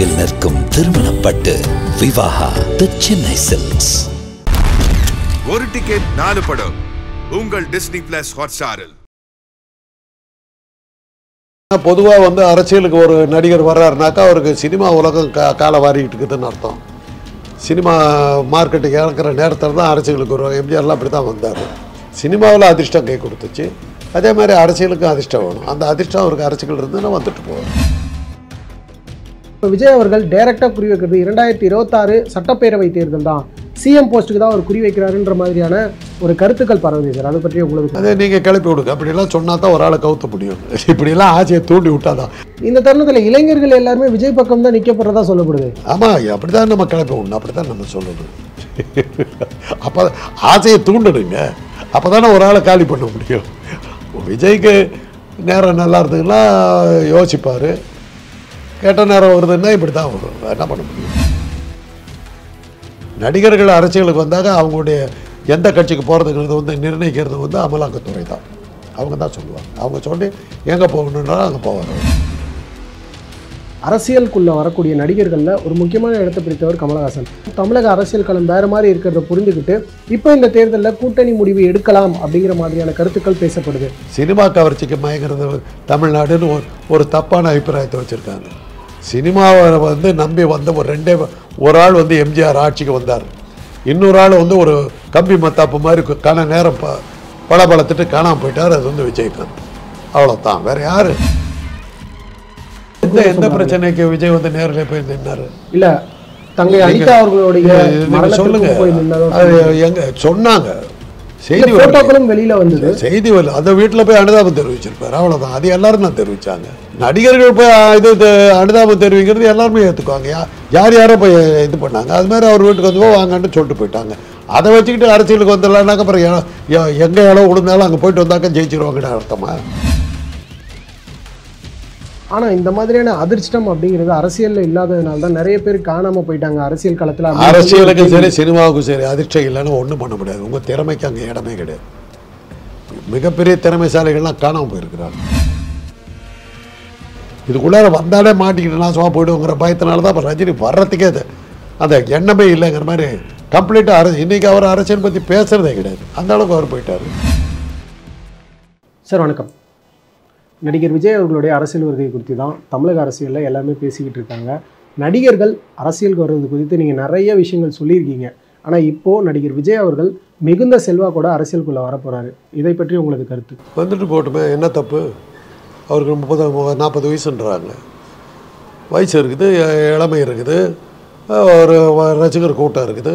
தொலைவில் நிற்கும் திருமணப்பட்டு விவாஹா தி சென்னை சில்க்ஸ். ஒரு டிக்கெட் 4 படம் உங்கள் டிஸ்னி பிளஸ் ஹாட்ஸ்டாரில். பொதுவாக அரசியலுக்கு ஒரு நடிகர் வர்றாருனாக்கா அவருக்கு சினிமா உலகம் காலை வாரிக்கிட்டு இருக்குதுன்னு அர்த்தம். சினிமா மார்க்கெட்டுக்கு இறக்குற நேரத்தில் தான் அரசியலுக்கு வருவாங்க. எம்ஜிஆர்லாம் அப்படி தான் வந்தார். சினிமாவில் அதிர்ஷ்டம் கை கொடுத்துச்சு, அதே மாதிரி அரசியலுக்கும் அதிர்ஷ்டம் வேணும். அந்த அதிர்ஷ்டம் அவருக்கு அரசியல் இருந்துன்னா வந்துட்டு போவார். இப்போ விஜய் அவர்கள் டைரக்டாக குறி வைக்கிறது 2026 சட்டப்பேரவை தேர்தல் தான், சிஎம் போஸ்ட்டுக்கு தான் அவர் குறி வைக்கிறாருன்ற மாதிரியான ஒரு கருத்துக்கள் பரவுது சார். அதை பற்றி உங்களுக்கு அதே நீங்கள் கிளப்பி விடுங்க. அப்படிலாம் சொன்னால் தான் ஒரு ஆளை கவுத்த முடியும். இப்படிலாம் ஆசையை தூண்டி விட்டாதான். இந்த தருணத்தில் இளைஞர்கள் எல்லாருமே விஜய் பக்கம் தான் நிற்கப்படுறதா சொல்லப்படுது. ஆமாம், அப்படி தான் நம்ம கிளப்பி விடணும், அப்படி தான் நம்ம சொல்லணும். அப்போ ஆசையை தூண்டணுங்க, அப்போ தானே ஒரு ஆளை காலி பண்ண முடியும். விஜய்க்கு நேரம் நல்லா இருந்ததுன்னா யோசிப்பார், கேட்ட நேரம் வருதுன்னா இப்படி தான் வரும். என்ன பண்ண முடியும்? நடிகர்கள் அரசியலுக்கு வந்தாங்க, அவங்களுடைய எந்த கட்சிக்கு போகிறதுங்கிறது நிர்ணயிக்கிறது அமலாக்கத்துறை தான். அவங்க தான் சொல்லுவாங்க. அவங்க சொல்லி எங்கே போகணுன்னாலும் அங்கே போவாங்க. அரசியலுக்குள்ளே வரக்கூடிய நடிகர்களில் ஒரு முக்கியமான இடத்தை பிடித்தவர் கமலஹாசன். தமிழக அரசியல் களம் வேறு மாதிரி இருக்கிறத புரிந்துக்கிட்டு இப்போ இந்த தேர்தலில் கூட்டணி முடிவு எடுக்கலாம் அப்படிங்கிற மாதிரியான கருத்துக்கள் பேசப்படுது. சினிமா கவர்ச்சிக்கு மயங்கிறது தமிழ்நாடுன்னு ஒரு தப்பான அபிப்பிராயத்தை வச்சுருக்காங்க. சினிமாவை நம்பி வந்த ஒரு ஆள் எம்ஜிஆர் ஆட்சிக்கு வந்தார். இன்னொரு ஆள் ஒரு கம்பி மத்தாப்பு மாதிரி நேரம் பளபளத்துட்டு காணாமல் போயிட்டார். அது விஜயகாந்த். அவ்வளோதான், வேறு யார்? எந்த பிரச்சனைக்கு விஜய் நேரில் போய் நின்னாரு? இல்ல தங்கை அனிதா அவர்களுடைய சொல்லுங்க. எங்க சொன்னாங்க? செய்தி வெளியில வந்தது. செய்தி வரல. அந்த வீட்டில் போய் அனுதாபம் தெரிவிச்சிருப்பாரு, அவ்வளோதான். அது எல்லாரும் தான் தெரிவிச்சாங்க. நடிகர்கள் போய் இது அனுதாபம் தெரிவிக்கிறது எல்லாருமே ஏற்றுக்குவாங்க. யார் யாரோ போய் இது பண்ணாங்க. அது மாதிரி அவர் வீட்டுக்கு வாங்கன்னு சொல்லிட்டு போயிட்டாங்க. அதை வச்சுக்கிட்டு அரசியலுக்கு வந்துடலான்னாக்க அப்புறம் எங்கே இடம் விழுந்தாலும் அங்கே போயிட்டு வந்தாக்க ஜெயிச்சிருவாங்கன்னு அர்த்தமா? ஆனால் இந்த மாதிரியான அதிர்ஷ்டம் அப்படிங்கிறது அரசியலில் இல்லாததுனால தான் நிறைய பேர் காணாமல் போயிட்டாங்க அரசியல் களத்தில். அரசியலுக்கும் சரி சினிமாவுக்கும் சரி அதிர்ஷ்டம் இல்லைன்னு ஒன்றும் பண்ண முடியாது. உங்கள் திறமைக்கு அங்கே இடமே கிடையாது. மிகப்பெரிய திறமைசாலிகள்லாம் காணாமல் போயிருக்கிறாங்க. இதுக்குள்ளார வந்தாலே மாட்டிக்கிட்டு நான் சும்மா போய்டுவோங்கிற பயத்தினால தான் இப்போ ரஜினி வர்றதுக்கே அந்த எண்ணமே இல்லைங்கிற மாதிரி கம்ப்ளீட்டாக இன்றைக்கி அவர் அரசியல் பற்றி பேசுகிறதே கிடையாது. அந்த அளவுக்கு அவர் போயிட்டார். சார் வணக்கம். நடிகர் விஜய் அவர்களுடைய அரசியல் வருகை குறித்து தான் தமிழக அரசியலில் எல்லாமே பேசிக்கிட்டு இருக்காங்க. நடிகர்கள் அரசியலுக்கு வர்றது குறித்து நீங்கள் நிறைய விஷயங்கள் சொல்லியிருக்கீங்க. ஆனால் இப்போது நடிகர் விஜய் அவர்கள் மிகுந்த செல்வாக்கோட அரசியலுக்குள்ளே வரப்போகிறாரு. இதை பற்றி உங்களுக்கு கருத்து? வந்துட்டு போட்டுமே, என்ன தப்பு? அவருக்கு 30-40 வயசுன்றாங்க. வயசு இருக்குது, இளமை இருக்குது, ஒரு ரசிகர் கூட்டம் இருக்குது,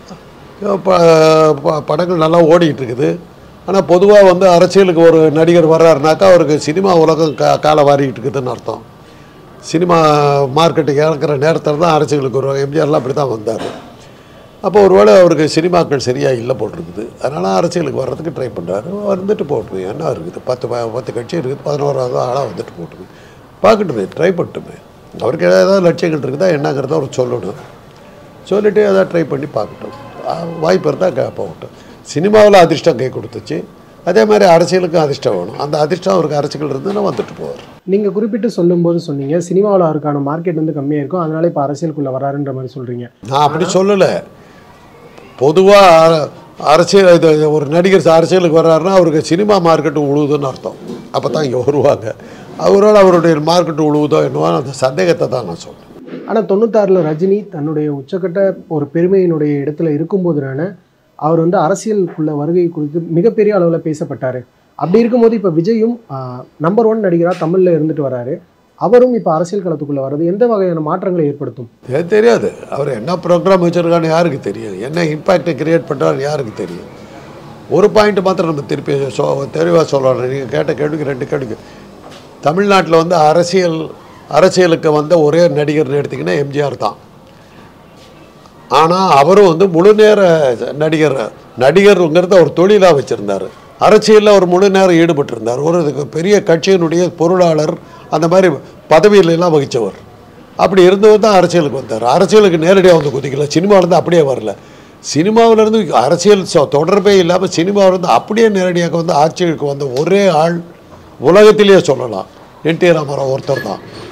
படங்கள் நல்லா ஓடிக்கிட்டு இருக்குது. ஆனால் பொதுவாக அரசியலுக்கு ஒரு நடிகர் வர்றாருனாக்கா அவருக்கு சினிமா உலகம் காலை வாரிக்கிட்டு இருக்குதுன்னு அர்த்தம். சினிமா மார்க்கெட்டுக்கு இறக்குற நேரத்தில் தான் அரசியலுக்கு வருவாங்க. எம்ஜிஆர்லாம் அப்படி தான் வந்தார். அப்போ ஒருவேளை அவருக்கு சினிமாக்கள் சரியாக இல்லை போட்டிருக்குது. அதனால் அரசியலுக்கு வர்றதுக்கு ட்ரை பண்ணுறாரு. வந்துட்டு போட்டுமே, என்ன இருக்குது? 10 கட்சி இருக்குது, 11வது ஆளாக வந்துட்டு போட்டுமே, பார்க்கட்டுமே, ட்ரை பண்ணட்டுமே. அவருக்கு ஏதாவது லட்சியங்கள் இருக்குதா என்னங்கிறத அவர் சொல்லணும். சொல்லிவிட்டு அதை ட்ரை பண்ணி பார்க்கட்டும். வாய்ப்பு இருந்தால் போகட்டும். சினிமாவில் அதிர்ஷ்டம் கை கொடுத்துச்சு, அதே மாதிரி அரசியலுக்கும் அதிர்ஷ்டம் வேணும். அந்த அதிர்ஷ்டம் அவருக்கு அரசியல் இருந்துன்னா வந்துட்டு போவார். நீங்கள் குறிப்பிட்டு சொல்லும்போது சொன்னீங்க சினிமாவில் அவருக்கான மார்க்கெட் கம்மியாக இருக்கும், அதனால இப்போ அரசியலுக்குள்ளே வராருன்ற மாதிரி சொல்கிறீங்க. நான் அப்படி சொல்லலை. பொதுவாக அரசியல் இது ஒரு நடிகர் அரசியலுக்கு வர்றாருன்னா அவருக்கு சினிமா மார்க்கெட்டு உழுவுதுன்னு அர்த்தம். அப்போ தான் இங்கே வருவாங்க. அவரால் அவருடைய மார்க்கெட்டு உழுவுதோ என்னவோ அந்த சந்தேகத்தை தான் நான் சொல்கிறேன். ஆனால் 96 ரஜினி தன்னுடைய உச்சக்கட்ட ஒரு பெருமையினுடைய இடத்துல இருக்கும்போதுனால அவர் அரசியலுக்குள்ள வருகை குறித்து மிகப்பெரிய அளவில் பேசப்பட்டார். அப்படி இருக்கும்போது இப்போ விஜயும் நம்பர் 1 நடிகராக தமிழில் இருந்துட்டு வராரு. அவரும் இப்போ அரசியல் களத்துக்குள்ளே வர்றது எந்த வகையான மாற்றங்களை ஏற்படுத்தும்? தெரியாது. அவர் என்ன ப்ரோக்ராம் வச்சுருக்கான்னு யாருக்கு தெரியும்? என்ன இம்பேக்டை கிரியேட் பண்ணுறாரு யாருக்கு தெரியும்? ஒரு பாயிண்ட் மாத்திரம் நம்ம திருப்பி தெளிவாக சொல்லணும். நீங்கள் கேட்ட கேள்விக்கு 2 கேள்விக்கு. தமிழ்நாட்டில் அரசியலுக்கு ஒரே நடிகர்னு எடுத்திங்கன்னா எம்ஜிஆர் தான். ஆனால் அவரும் முழு நேர நடிகருங்கிறத ஒரு தொழிலாக வச்சுருந்தார். அரசியலில் ஒரு முழு நேரம் ஈடுபட்டிருந்தார். ஒரு பெரிய கட்சியினுடைய பொருளாளர் அந்த மாதிரி பதவியிலெல்லாம் வகித்தவர். அப்படி இருந்தவர் தான் அரசியலுக்கு வந்தார். அரசியலுக்கு நேரடியாக குதிக்கல. சினிமாவிலேருந்து அப்படியே வரல. சினிமாவிலேருந்து அரசியல் தொடர்பே இல்லாமல் சினிமாவிலேருந்து அப்படியே நேரடியாக ஆட்சிக்கு வந்த ஒரே ஆள் உலகத்திலேயே சொல்லலாம் என்டி ராமாராவ் ஒருத்தர் தான்.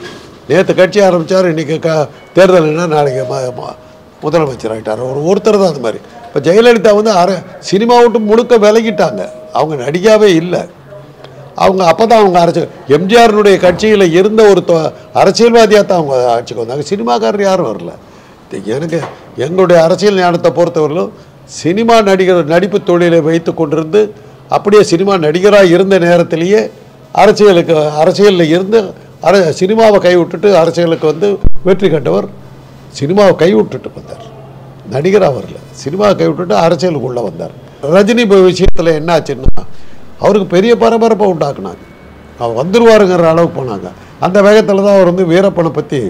நேற்று கட்சி ஆரம்பித்தார், இன்றைக்கி தேர்தல்னா நாளைக்கு முதலமைச்சர் ஆகிட்டார். ஒருத்தர் தான் அது மாதிரி. இப்போ ஜெயலலிதா வந்து சினிமா விட்டு முழுக்க விலகிட்டாங்க. அவங்க நடிக்காவே இல்லை. அவங்க அப்போ தான் அவங்க எம்ஜிஆருடைய கட்சியில் இருந்த ஒரு அரசியல்வாதியாக தான் அவங்க ஆட்சிக்கு வந்தாங்க. சினிமாக்காரர் யாரும் வரல. எனக்கு எங்களுடைய அரசியல் ஞானத்தை பொறுத்தவரையிலும் சினிமா நடிப்பு தொழிலை வைத்து கொண்டிருந்து அப்படியே சினிமா நடிகராக இருந்த நேரத்திலேயே அரசியலில் இருந்து சினிமாவை கைவிட்டுட்டு அரசியலுக்கு வந்து வெற்றி கண்டவர். சினிமாவை கைவிட்டுட்டு வந்தார், நடிகராக வரல. சினிமாவை கைவிட்டுட்டு அரசியலுக்குள்ளே வந்தார். ரஜினி விஷயத்தில் என்ன ஆச்சுன்னா அவருக்கு பெரிய பரபரப்பை உண்டாக்குனாங்க. அவர் வந்துடுவாருங்கிற அளவுக்கு போனாங்க. அந்த வேகத்தில் தான் அவர் வந்து வீரப்பனை பற்றி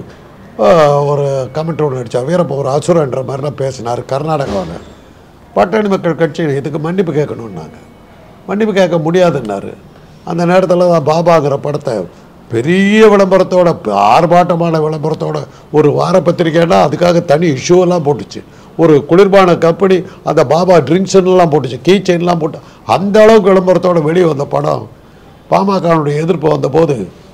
ஒரு கமெண்ட் ஒன்று அடித்தார். வீரப்பன் ஒரு அசுரன்ற மாதிரிலாம் பேசினார். கர்நாடகாவில் பட்டாணி மக்கள் கட்சி இதுக்கு மன்னிப்பு கேட்கணுன்னாங்க. மன்னிப்பு கேட்க முடியாதுன்னாரு. அந்த நேரத்தில் தான் பாபாங்கிற படத்தை பெரிய விளம்பரத்தோட, ஆர்ப்பாட்டமான விளம்பரத்தோட, ஒரு வார பத்திரிக்கைன்னா அதுக்காக தனி இஷ்யூவெல்லாம் போட்டுச்சு. ஒரு குளிர்பான கம்பெனி அந்த பாபா ட்ரிங்க்ஸ்லாம் போட்டுச்சு, கீ செயின்லாம் போட்டு அந்த அளவுக்கு விளம்பரத்தோடு வெளியே வந்த படம் பாமகனுடைய எதிர்ப்பு வந்தபோது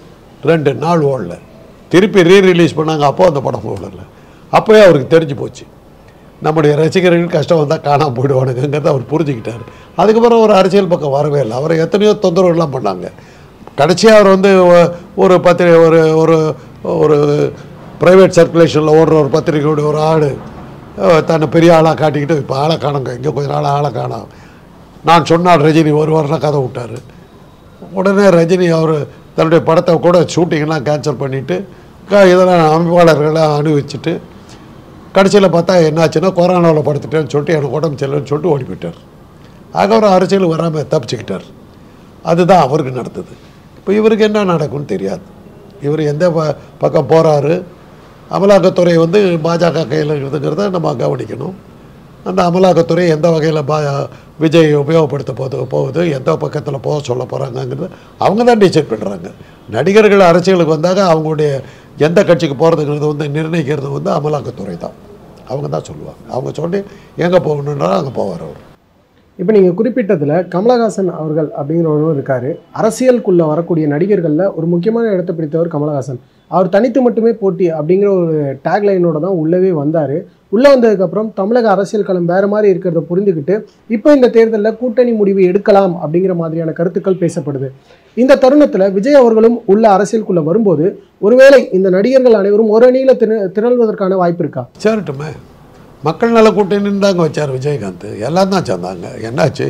2 நாள் ஓடல. திருப்பி ரீரிலீஸ் பண்ணாங்க. அப்போ அந்த படம் ஓடல. அப்போயே அவருக்கு தெரிஞ்சு போச்சு நம்முடைய ரசிகர்கள் கஷ்டம் வந்தால் காணாமல் போயிடுவானுங்கிறத அவர் புரிஞ்சுக்கிட்டார். அதுக்கப்புறம் ஒரு அரசியல் பக்கம் வரவே இல்லை. அவரை எத்தனையோ தொந்தரவுலாம் பண்ணாங்க. கடைசியாக அவர் வந்து ஒரு பத்திரிகை ஒரு ஒரு ப்ரைவேட் சர்க்குலேஷனில் ஓடுற ஒரு பத்திரிகையோடைய ஒரு ஆள் தன்னை பெரிய ஆளாக காட்டிக்கிட்டு இப்போ ஆளை காணுங்க, இங்கே கொஞ்ச நாள் ஆளை காணும், நான் சொன்னால் ரஜினி வருவார்னா கதை விட்டார். உடனே ரஜினி அவர் தன்னுடைய படத்தை கூட ஷூட்டிங்லாம் கேன்சல் பண்ணிவிட்டு இதெல்லாம் அமைப்பாளர்களெலாம் அனுபவிச்சுட்டு கடைசியில் பார்த்தா என்னாச்சுன்னா கொரோனாவில் படுத்துட்டேன்னு சொல்லிட்டு எனக்கு உடம்பு சரியில்லைன்னு சொல்லிட்டு ஓடி போயிட்டார். ஆக அவர் அரசியல் வராமல் தப்பிச்சுக்கிட்டார். அதுதான் அவருக்கு நடந்தது. இப்போ இவருக்கு என்ன நடக்கும்னு தெரியாது. இவர் எந்த பக்கம் போகிறாரு. அமலாக்கத்துறை வந்து பாஜக கையில் இருக்குதுங்கிறத நம்ம கவனிக்கணும். அந்த அமலாக்கத்துறை எந்த வகையில் விஜய் உபயோகப்படுத்த போகுது, எந்த பக்கத்தில் போக சொல்ல போகிறாங்கங்கிறது அவங்க தான் டிசைட் பண்ணுறாங்க. நடிகர்கள் அரசியலுக்கு வந்தாங்க அவங்களுடைய எந்த கட்சிக்கு போகிறதுங்கிறது வந்து நிர்ணயிக்கிறது வந்து அமலாக்கத்துறை தான். அவங்க தான் சொல்லுவாங்க. அவங்க சொல்லி எங்கே போகணுன்றாலும் அங்கே போவார் அவர். இப்போ நீங்கள் குறிப்பிட்டதில் கமலஹாசன் அவர்கள் அப்படிங்கிறவரும் இருக்கார். அரசியலுக்குள்ளே வரக்கூடிய நடிகர்களில் ஒரு முக்கியமான இடத்தை பிடித்தவர் கமலஹாசன். அவர் தனித்து மட்டுமே போட்டி அப்படிங்கிற ஒரு டேக்லைனோட தான் உள்ளவே வந்தார். உள்ளே வந்ததுக்கப்புறம் தமிழக அரசியல் களம் வேறு மாதிரி இருக்கிறத புரிந்துக்கிட்டு இப்போ இந்த தேர்தலில் கூட்டணி முடிவு எடுக்கலாம் அப்படிங்கிற மாதிரியான கருத்துக்கள் பேசப்படுது. இந்த தருணத்தில் விஜய் அவர்களும் உள்ள அரசியலுக்குள்ளே வரும்போது ஒருவேளை இந்த நடிகர்கள் அனைவரும் ஒரு அணியில் திரள்வதற்கான வாய்ப்பு இருக்கா? சரிட்டுமே, மக்கள் நல கூட்டணின்னு தாங்க வச்சார் விஜயகாந்த். எல்லாம் தான் சேர்ந்தாங்க. என்னாச்சு?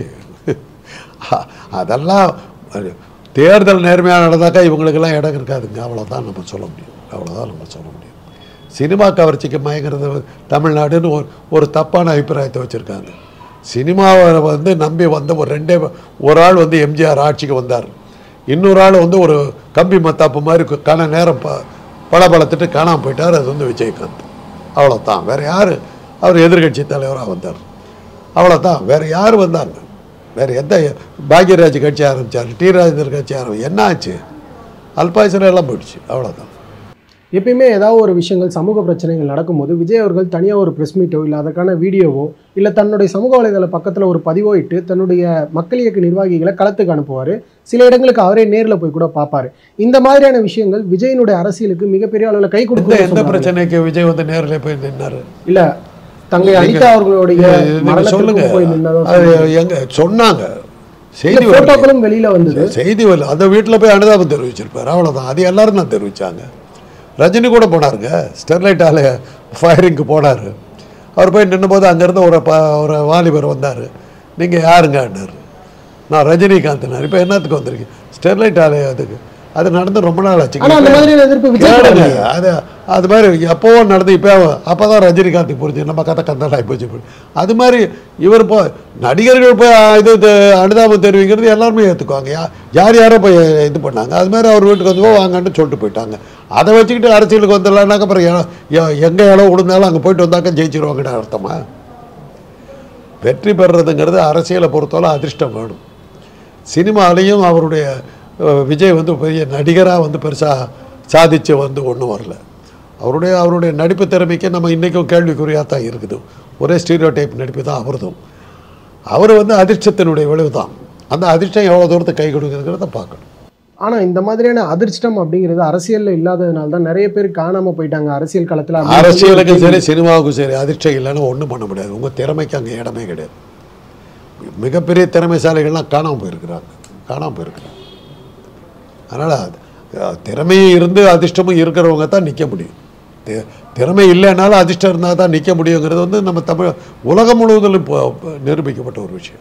அதெல்லாம் தேர்தல் நேர்மையாக நடந்தாக்கா இவங்களுக்கெல்லாம் இடம் இருக்காதுங்க. அவ்வளோதான் நம்ம சொல்ல முடியும். சினிமா கவர்ச்சிக்கு மயங்கிறது தமிழ்நாடுன்னு ஒரு தப்பான அபிப்பிராயத்தை வச்சுருக்காங்க. சினிமாவை வந்து நம்பி வந்த ஒரு ஆள் வந்து எம்ஜிஆர் ஆட்சிக்கு வந்தார். இன்னொரு ஆள் வந்து ஒரு கம்பி மத்தாப்பு மாதிரி நேரம் பளபளத்துட்டு காணாமல் போயிட்டார். அது வந்து விஜயகாந்த். அவ்வளோதான். வேறு யார்? அவர் எதிர்கட்சி தலைவராக வந்தார். அவ்வளோதான். வேறு யார் வந்தாங்க? வேறு எந்த பாக்யராஜ் கட்சி ஆரம்பித்தார், டி ராஜேந்தர் கட்சி என்ன ஆச்சு? அல்பாயுசில் எல்லாம் போயிடுச்சு. அவ்வளோதான். எப்பயுமே ஏதாவது ஒரு விஷயங்கள் சமூக பிரச்சனைகள் நடக்கும்போது விஜய் அவர்கள் தனியாக ஒரு ப்ரெஸ் மீட்டோ இல்லை அதற்கான வீடியோவோ இல்லை தன்னுடைய சமூக வலைதள பக்கத்தில் ஒரு பதிவோ இட்டு தன்னுடைய மக்கள் இயக்க நிர்வாகிகளை களத்துக்கு அனுப்புவார். சில இடங்களுக்கு அவரே நேரில் போய் கூட பார்ப்பார். இந்த மாதிரியான விஷயங்கள் விஜயனுடைய அரசியலுக்கு மிகப்பெரிய அளவில் கை கொடுக்கும். எந்த பிரச்சனைக்கு விஜய் வந்து நேரில் போய் நின்னாரு? இல்லை, தங்கை அனிதா அவர்களுடைய சொல்லுங்க எங்க சொன்னாங்க. செய்தி போட்டோக்களும் வெளியில் வந்தது. செய்தி வரல. அந்த வீட்டில் போய் அனுதாபம் தெரிவிச்சிருப்பார். அவ்வளோதான். அது எல்லாரும் தான் தெரிவித்தாங்க. ரஜினி கூட போனாருங்க. ஸ்டெர்லைட் ஆலை ஃபயரிங்க்கு போனார். அவர் போய் நின்றும்போது அங்கேருந்து ஒரு வாலிபர் வந்தார். நீங்கள் யாருங்கன்னார். நான் ரஜினிகாந்த்னார். இப்போ என்னத்துக்கு வந்திருக்கு? ஸ்டெர்லைட் ஆலை அது நடந்து ரொம்ப நாள் ஆச்சு. அது மாதிரி எப்போவோ நடந்து இப்போ அப்போ தான் ரஜினிகாந்த் புரிஞ்சு நம்ம கதை கந்தாடாகி போச்சு. அது மாதிரி இவர் நடிகர்கள் போய் அனுதாபம் தெரிவிக்கிறது எல்லாருமே ஏற்றுக்குவாங்க. யாரோ போய் இது பண்ணாங்க. அது மாதிரி அவர் வீட்டுக்கு வந்து வாங்கன்னு சொல்லிட்டு போயிட்டாங்க. அதை வச்சுக்கிட்டு அரசியலுக்கு வந்துடலான்னாக்க அப்புறம் எங்கே இடம் விழுந்தாலும் அங்கே போயிட்டு வந்தாக்க ஜெயிச்சிருவாங்கன்னு அர்த்தமா? வெற்றி பெறுறதுங்கிறது அரசியலை பொறுத்தவரை அதிர்ஷ்டம் வேணும். சினிமாலேயும் அவருடைய விஜய் வந்து பெரிய நடிகராக வந்து பெருசாக சாதிச்சு வந்து ஒன்றும் வரல. அவருடைய நடிப்பு திறமைக்கு நம்ம இன்றைக்கும் கேள்விக்குறியாக தான் இருக்குது. ஒரே ஸ்டீரியோ டைப் நடிப்பு தான் அவர்தும். அவர் வந்து அதிர்ஷ்டத்தினுடைய விளைவு தான். அந்த அதிர்ஷ்டம் எவ்வளோ தூரத்தை கை கொடுக்குறத பார்க்கணும். ஆனால் இந்த மாதிரியான அதிர்ஷ்டம் அப்படிங்கிறது அரசியலில் இல்லாததுனால தான் நிறைய பேர் காணாமல் போயிட்டாங்க அரசியல் களத்தில். அரசியலுக்கும் சரி சினிமாவுக்கும் சரி அதிர்ஷ்டம் இல்லைன்னா ஒன்றும் பண்ண முடியாது. உங்கள் திறமைக்கு அங்கே இடமே கிடையாது. மிகப்பெரிய திறமைசாலிகள்லாம் காணாமல் போயிருக்கிறாங்க. அதனால் திறமையும் இருந்து அதிர்ஷ்டமும் இருக்கிறவங்க தான் நிற்க முடியும். திறமை இல்லைனாலும் அதிர்ஷ்டம் இருந்தால் தான் நிற்க முடியுங்கிறது வந்து நம்ம உலகம் முழுவதிலும் நிரூபிக்கப்பட்ட ஒரு விஷயம்.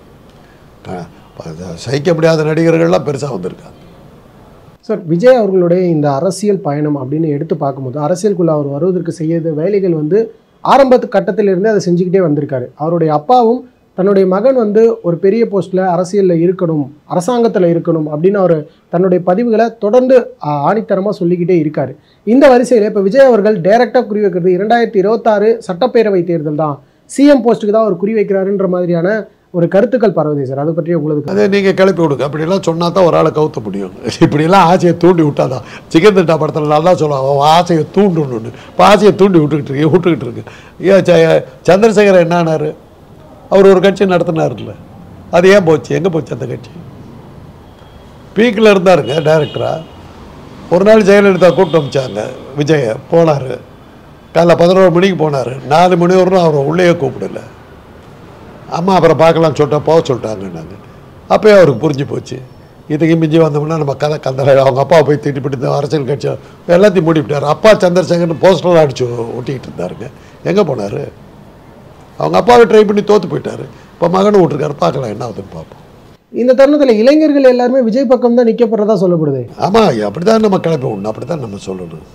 சகிக்க முடியாத நடிகர்கள்லாம் பெருசாக வந்திருக்காங்க. சார், விஜய் அவர்களுடைய இந்த அரசியல் பயணம் அப்படின்னு எடுத்து பார்க்கும்போது அரசியலுக்குள்ள அவர் வருவதற்கு செய்ய வேலைகள் வந்து ஆரம்பத்து கட்டத்திலிருந்தே அதை செஞ்சுக்கிட்டே வந்திருக்காரு. அவருடைய அப்பாவும் தன்னுடைய மகன் வந்து ஒரு பெரிய போஸ்ட்டில் அரசியலில் இருக்கணும், அரசாங்கத்தில் இருக்கணும் அப்படின்னு அவர் தன்னுடைய பதிவுகளை தொடர்ந்து ஆணித்தரமாக சொல்லிக்கிட்டே இருக்கார். இந்த வரிசையில் இப்போ விஜய் அவர்கள் டைரெக்டாக குறி வைக்கிறது 2026 சட்டப்பேரவை தேர்தல் தான், சிஎம் போஸ்ட்டுக்கு தான் அவர் குறி வைக்கிறாருன்ற மாதிரியான ஒரு கருத்துக்கள் பரவுதே சார். அதை பற்றி உங்களுக்கு அதே நீங்கள் கிளப்பி விடுங்க. அப்படிலாம் சொன்னால் தான் ஒரு ஆளை கவுத்த முடியும். இப்படிலாம் ஆசையை தூண்டி விட்டா தான். சிக்கன் திட்டா படத்தில் நல்லா சொல்லுவாங்க, அவன் ஆசையை தூண்டணுன்னு. இப்போ ஆசையை தூண்டி விட்டுக்கிட்டு இருக்கு. ஏன் சந்திரசேகர் என்னானார்? அவர் ஒரு கட்சி நடத்தினார்ல, அது ஏன் போச்சு? எங்கே போச்சு அந்த கட்சி? பீக்கில் இருந்தாருங்க டைரக்டராக. ஒரு நாள் ஜெயலலிதா கூப்பிட்டு அமிச்சாங்க விஜயை, போனார். காலைல 11 மணிக்கு போனார். 4 மணி வரணும் அவரை உள்ளே கூப்பிடல. அம்மா அப்புறம் பார்க்கலாம் போக சொல்லிட்டாங்கன்னாங்க. அப்போயே அவருக்கு புரிஞ்சு போச்சு, இதுக்கு மிஞ்சி வந்தோம்னா நம்ம கதை கந்தலை. அவங்க அப்பாவை போய் திட்டிப்பிட்டு அரசியல் கட்சி எல்லாத்தையும் மூடிவிட்டார். அப்பா சந்திரசேகர்னு போஸ்டரில் அடித்து ஒட்டிக்கிட்டு இருந்தாருங்க. எங்கே போனார்? அவங்க அப்பாவை ட்ரை பண்ணி தோற்று போயிட்டார். இப்போ மகனும் விட்டுருக்காரு. பார்க்கலாம் என்ன ஆகுதுன்னு பார்ப்போம். இந்த தருணத்தில் இளைஞர்கள் எல்லாருமே விஜய் பக்கம் தான் நிற்கப்படுறதா சொல்லப்படுது. ஆமாம், அப்படி தான் நம்ம கிளப்பி விடணும், அப்படி தான் நம்ம சொல்லணும்.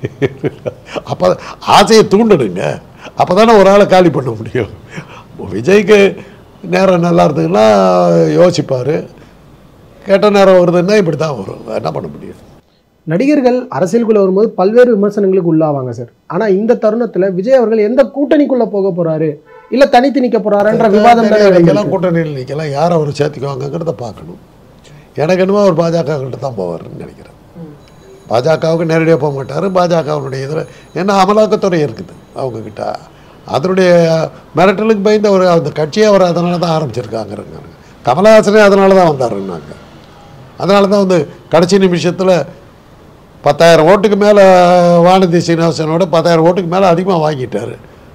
அப்போ ஆசையை தூண்டணுங்க. அப்போ தானே ஒரு ஆளை காலி பண்ண முடியும். விஜய்க்கு நேரம் நல்லா இருந்ததுன்னா யோசிப்பார், கேட்ட நேரம் வருதுன்னா இப்படி தான் வரும். என்ன பண்ண முடியும்? நடிகர்கள் அரசியலுக்குள்ளே வரும்போது பல்வேறு விமர்சனங்களுக்கு உள்ளாவாங்க சார். ஆனால் இந்த தருணத்தில் விஜய் அவர்கள் எந்த கூட்டணிக்குள்ளே போக போகிறாரு, இல்லை தனித்து நிற்க போகிறாருன்ற விவாதம் நிற்கலாம், கூட்டணியில் நிற்கலாம். யார் அவர் சேர்த்துக்குவாங்கிறத பார்க்கணும். எனக்கு என்னமோ அவர் பாஜகக்கிட்ட தான் போவார்னு நினைக்கிறேன். பாஜகவுக்கு நேரடியாக போக மாட்டார். பாஜகவுடைய இதில் ஏன்னா அமலாக்கத்துறை இருக்குது அவங்கக்கிட்ட. அதனுடைய மிரட்டலுக்கு பயந்து அவர் அந்த கட்சியை அவர் அதனால தான் ஆரம்பிச்சிருக்காங்கிறாங்க. கமலஹாசனே அதனால தான் வந்தாருன்னாங்க. அதனால தான் வந்து கடைசி நிமிஷத்தில் 10,000 ஓட்டுக்கு மேலே வானதி சீனிவாசனோட 10,000 ஓட்டுக்கு மேலே அதிகமாக வாங்கிட்டார்.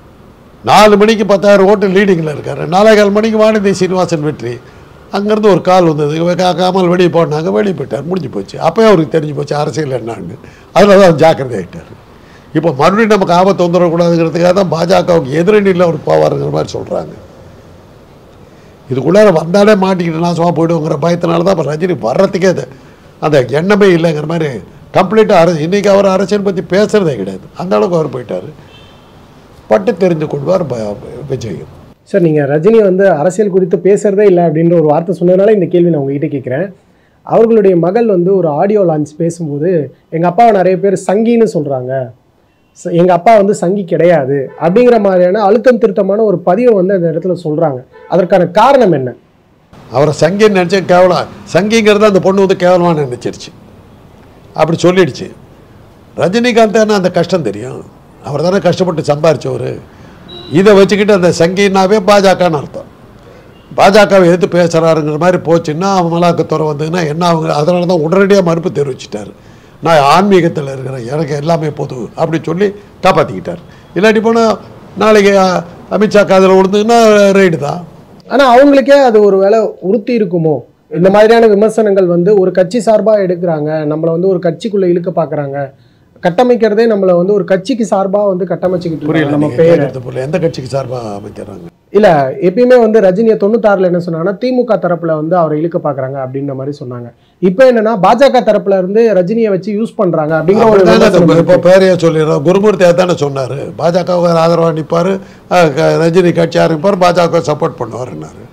4 மணிக்கு 10,000 ஓட்டு லீடிங்கில் இருக்கார். 4:15 மணிக்கு வானதி சீனிவாசன் வெற்றி. அங்கேருந்து ஒரு கால் வந்தது, கமல் வெளியே போனாங்க, வெளியே போயிட்டார், முடிஞ்சு போச்சு. அப்போயே அவருக்கு தெரிஞ்சு போச்சு அரசியல் என்னான்னு. அதில் தான் ஜாக்கிரதை ஆகிட்டார். இப்போ மறுபடியும் நமக்கு ஆபத்து வந்துடக்கூடாதுங்கிறதுக்காக தான் பாஜகவுக்கு எதிரணியில் அவர் போவாருங்கிற மாதிரி சொல்கிறாங்க. இதுக்குள்ளார வந்தாலே மாட்டிக்கிட்டு நான் சும்மா போய்டுவோங்கிற பயத்தினால தான் இப்போ ரஜினி வர்றதுக்கே அந்த எண்ணமே இல்லைங்கிற மாதிரி கம்ப்ளீட்டாக இன்றைக்கி அவர் அரசியல் பற்றி பேசுகிறதே கிடையாது. அந்த அளவுக்கு அவர் போயிட்டார். பட்டு தெரிந்து கொள்வார் விஜய். சார், நீங்கள் ரஜினி வந்து அரசியல் குறித்து பேசுகிறதே இல்லை அப்படின்ற ஒரு வார்த்தை சொன்னதுனால இந்த கேள்வி நான் உங்ககிட்ட கேட்குறேன். அவர்களுடைய மகள் வந்து ஒரு ஆடியோ லான்ச் பேசும்போது எங்கள் அப்பாவை நிறைய பேர் சங்கின்னு சொல்கிறாங்க, எங்கள் அப்பா வந்து சங்கி கிடையாது அப்படிங்கிற மாதிரியான அழுத்தம் திருத்தமான ஒரு பதிவை வந்து அந்த இடத்துல சொல்கிறாங்க. அதற்கான காரணம் என்ன? அவரை சங்கின்னு நினச்சா கேவலம். சங்கிங்கிறது அந்த பொண்ணு வந்து கேவலமாக நினச்சிருச்சு, அப்படி சொல்லிடுச்சு. ரஜினிகாந்த் தானே அந்த கஷ்டம் தெரியும். அவர் தானே கஷ்டப்பட்டு சம்பாரிச்சவர். இதை வச்சுக்கிட்டு அந்த சங்கின்னாவே பாஜகன்னு அர்த்தம். பாஜகவை எதிர்த்து பேசுகிறாருங்கிற மாதிரி போச்சுன்னா அமலாக்கத்துறை வந்ததுன்னா என்ன அவங்க அதனால தான் உடனடியாக மறுப்பு தெரிவிச்சிட்டார். நான் ஆன்மீகத்தில் இருக்கிறேன், எனக்கு எல்லாமே பொது அப்படி சொல்லி காப்பாற்றிக்கிட்டார். இல்லாட்டி போனால் நாளைக்கு அமித்ஷா காதில் விழுந்ததுன்னா ரைடு தான். ஆனால் அவங்களுக்கே அது ஒரு வேளை உறுத்தி இருக்குமோ? இந்த மாதிரியான விமர்சனங்கள் வந்து ஒரு கட்சி சார்பாக எடுக்கிறாங்க, நம்மளை வந்து ஒரு கட்சிக்குள்ளே இழுக்க பார்க்குறாங்க, கட்டமைக்கிறதே நம்மளை வந்து ஒரு கட்சிக்கு சார்பாக வந்து கட்டமைச்சிக்கிட்டு புரியல. நம்ம பேர் எந்த கட்சிக்கு சார்பாக அமைக்கிறாங்க? இல்லை, எப்பயுமே வந்து ரஜினியை 96 என்ன சொன்னாங்கன்னா திமுக தரப்புல வந்து அவரை இழுக்க பார்க்குறாங்க அப்படின்ற மாதிரி சொன்னாங்க. இப்போ என்னன்னா பாஜக தரப்புல இருந்து ரஜினியை வச்சு யூஸ் பண்ணுறாங்க அப்படிங்கிற ஒரு இப்போ பேரையே சொல்லிடுறோம். குருமூர்த்தி தானே சொன்னார், பாஜகவுக்கு ஆதரவாக நிற்பார், ரஜினி கட்சி ஆரம்பிப்பார், பாஜக சப்போர்ட் பண்ணுவார்ன்னாரு.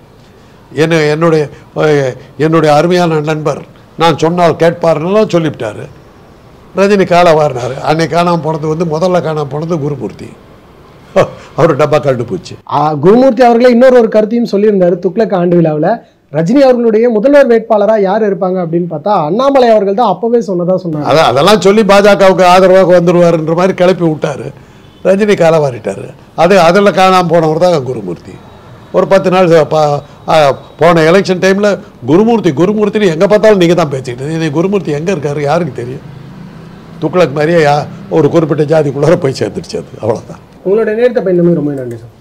என்னுடைய அருமையான நண்பர் நான் சொன்னால் கேட்பாருன்னெல்லாம் சொல்லிவிட்டார். ரஜினி காலை வாரினார். அன்னைக்கு காணாமல் போனது வந்து முதல்ல காணாமல் போனது குருமூர்த்தி. அவர் டப்பா கண்டு போச்சு. குருமூர்த்தி அவர்களே இன்னொரு கருத்தையும் சொல்லியிருந்தார் துக்ளக் ஆண்டு விழாவில். ரஜினி அவர்களுடைய முதல்வர் வேட்பாளராக யார் இருப்பாங்க அப்படின்னு பார்த்தா அண்ணாமலை அவர்கள் தான் அப்பவே சொன்னதா சொன்னாங்க. அதெல்லாம் சொல்லி பாஜகவுக்கு ஆதரவாக வந்துடுவாருன்ற மாதிரி கிளப்பி விட்டார். ரஜினி காலை வாரிட்டார். அதில் காணாமல் போனவர் தான் குருமூர்த்தி. ஒரு 10 நாள் போன எலெக்ஷன் டைமில் குருமூர்த்தின்னு எங்கே பார்த்தாலும் நீங்கள் தான் பேசிக்கிட்டு இது குருமூர்த்தி எங்கே இருக்காரு யாருக்கு தெரியும்? துக்ளக் மாதிரியே ஒரு குறிப்பிட்ட ஜாதிக்குள்ளார போய் சேர்ந்துடுச்சு. அது அவ்வளோதான். உங்களோட நேரத்தை பயணமே ரொம்ப நன்றி சார்.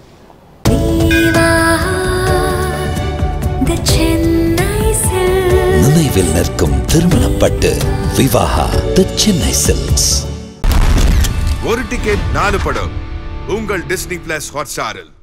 நினைவில் நிற்கும் திருமணப்பட்டு விவாஹா தி சென்னை சில்க்ஸ். ஒரு டிக்கெட் 4 படம் உங்கள் டிஸ்னி பிளஸ் ஹாட்ஸ்டாரில்.